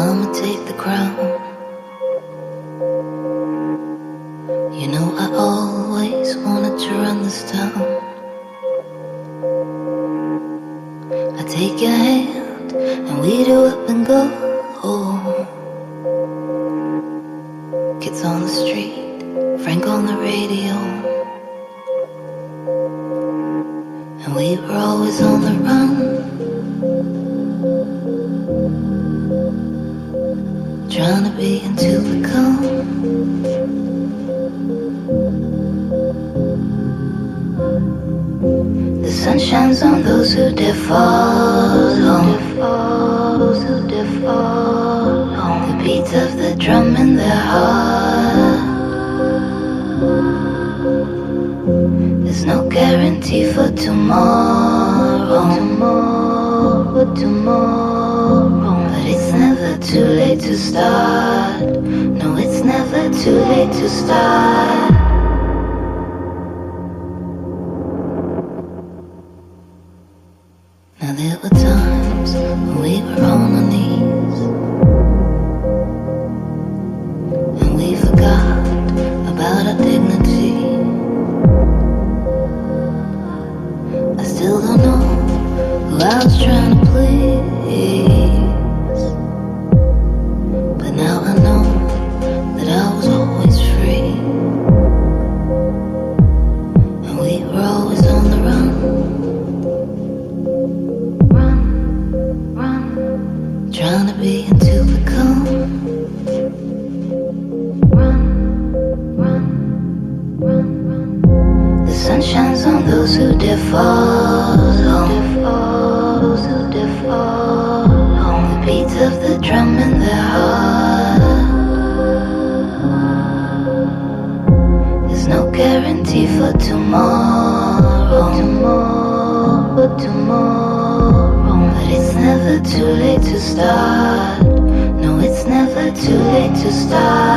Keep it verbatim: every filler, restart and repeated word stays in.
I'ma take the crown. You know I always wanted to run this town. I take your hand and we do up and go. Kids on the street, Frank on the radio, and we were always on the run, trying to be into the calm. The sun shines on those who dare follow, those who dare follow the beat of the drum in their heart. There's no guarantee for tomorrow, tomorrow, tomorrow. But it's never too late to start. No, it's never too late to start. Now there were times when we were on our knees, and we forgot about our dignity. I still don't know who I was trying to please, but now I know that I was always free, and we were always on the run. Trying to be into the calm. Run, run, run, run. The sun shines on those who dare follow, those who dare follow the beat of the drum in their heart. There's no guarantee for tomorrow, tomorrow, tomorrow. But it's never too late to start. No, it's never too late to start.